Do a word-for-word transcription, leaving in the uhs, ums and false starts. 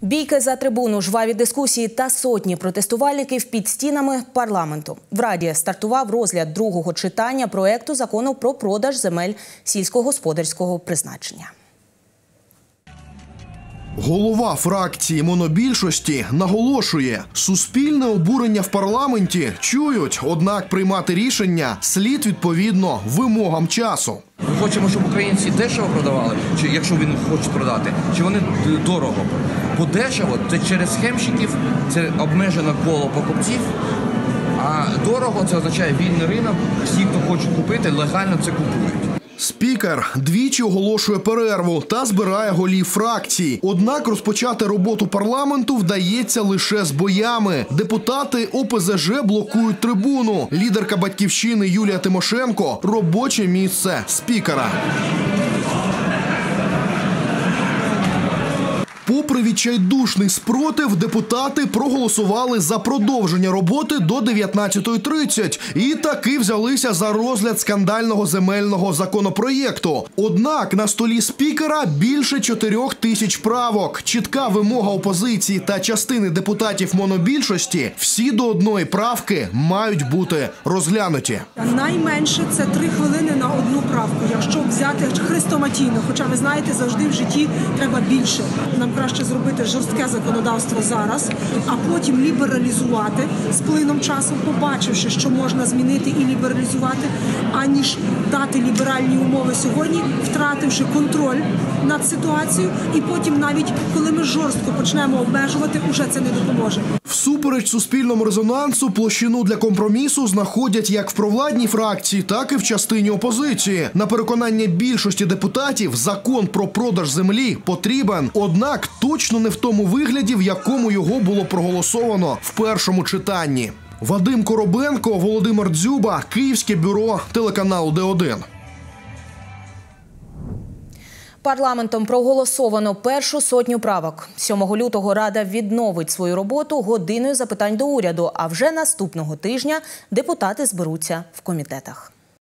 Бійки за трибуну, жваві дискусії та сотні протестувальників під стінами парламенту. В Раді стартував розгляд другого читання проекту закону про продаж земель сільськогосподарського призначення. Голова фракції монобільшості наголошує, суспільне обурення в парламенті чують, однак приймати рішення слід відповідно вимогам часу. Ми хочемо, щоб українці дешево продавали, чи якщо він хоче продати, чи вони дорого. Бо дешево – це через схемщиків, це обмежене коло покупців, а дорого – це означає вільний ринок, всі, хто хоче купити, легально це купують. Спікер двічі оголошує перерву та збирає голів фракцій. Однак розпочати роботу парламенту вдається лише з боями. Депутати О Пе Зе Же блокують трибуну. Лідерка «Батьківщини» Юлія Тимошенко – робоче місце спікера. Попри відчайдушний спротив, депутати проголосували за продовження роботи до дев'ятнадцятої тридцять і таки взялися за розгляд скандального земельного законопроєкту. Однак на столі спікера більше чотирьох тисяч правок. Чітка вимога опозиції та частини депутатів монобільшості – всі до одної правки мають бути розглянуті. Найменше – це три хвилини на одну правку, якщо взяти хрестоматійно. Хоча, ви знаєте, завжди в житті треба більше. Нам краще зробити жорстке законодавство зараз, а потім лібералізувати з плином часу, побачивши, що можна змінити і лібералізувати, аніж дати ліберальні умови сьогодні, втративши контроль над ситуацією, і потім навіть, коли ми жорстко почнемо обмежувати, уже це не допоможе. Всупереч суспільному резонансу, площину для компромісу знаходять як в провладній фракції, так і в частині опозиції. На переконання більшості депутатів, закон про продаж землі потрібен, однак точно не в тому вигляді, в якому його було проголосовано в першому читанні. Вадим Коробенко, Володимир Дзюба, Київське бюро, телеканал Де один. Парламентом проголосовано першу сотню правок. сьомого лютого Рада відновить свою роботу годиною запитань до уряду, а вже наступного тижня депутати зберуться в комітетах.